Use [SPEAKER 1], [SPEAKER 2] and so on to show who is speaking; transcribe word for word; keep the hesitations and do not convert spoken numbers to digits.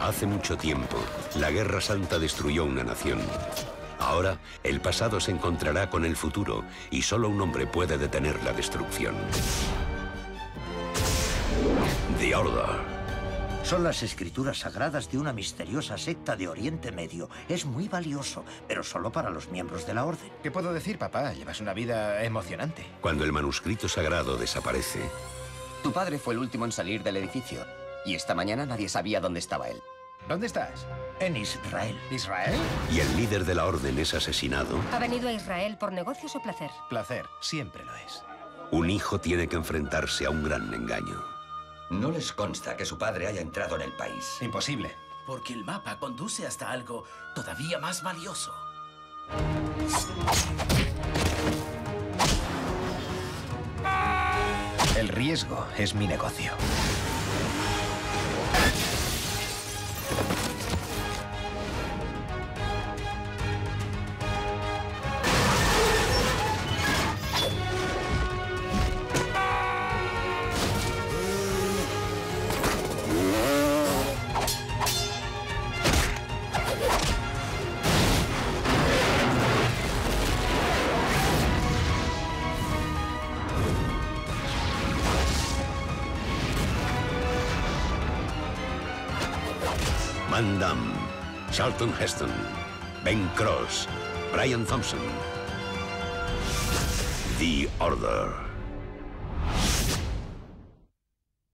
[SPEAKER 1] Hace mucho tiempo, la Guerra Santa destruyó una nación. Ahora, el pasado se encontrará con el futuro y solo un hombre puede detener la destrucción. The Order.
[SPEAKER 2] Son las escrituras sagradas de una misteriosa secta de Oriente Medio. Es muy valioso, pero solo para los miembros de la orden.
[SPEAKER 3] ¿Qué puedo decir, papá? Llevas una vida emocionante.
[SPEAKER 1] Cuando el manuscrito sagrado desaparece...
[SPEAKER 4] Tu padre fue el último en salir del edificio. Y esta mañana nadie sabía dónde estaba él.
[SPEAKER 3] ¿Dónde estás?
[SPEAKER 2] En Israel.
[SPEAKER 3] ¿Israel?
[SPEAKER 1] Y el líder de la orden es asesinado.
[SPEAKER 5] ¿Ha venido a Israel por negocios o placer?
[SPEAKER 3] Placer, siempre lo es.
[SPEAKER 1] Un hijo tiene que enfrentarse a un gran engaño.
[SPEAKER 6] No les consta que su padre haya entrado en el país.
[SPEAKER 3] Imposible.
[SPEAKER 7] Porque el mapa conduce hasta algo todavía más valioso.
[SPEAKER 3] El riesgo es mi negocio.
[SPEAKER 1] Van Damme, Charlton Heston, Ben Cross, Brian Thompson. The Order.